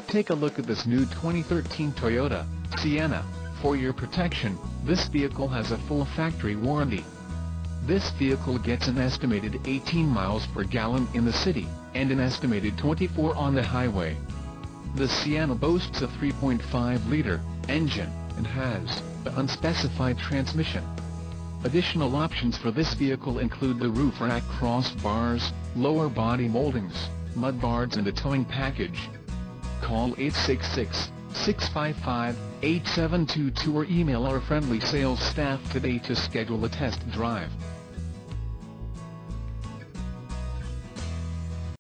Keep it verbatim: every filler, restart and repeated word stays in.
Take a look at this new twenty thirteen Toyota Sienna. For your protection, this vehicle has a full factory warranty. This vehicle gets an estimated eighteen miles per gallon in the city, and an estimated twenty-four on the highway. The Sienna boasts a three point five liter engine, and has an unspecified transmission. Additional options for this vehicle include the roof rack crossbars, lower body moldings, mud guards and a towing package. Call eight six six, six five five, eight seven two two or email our friendly sales staff today to schedule a test drive.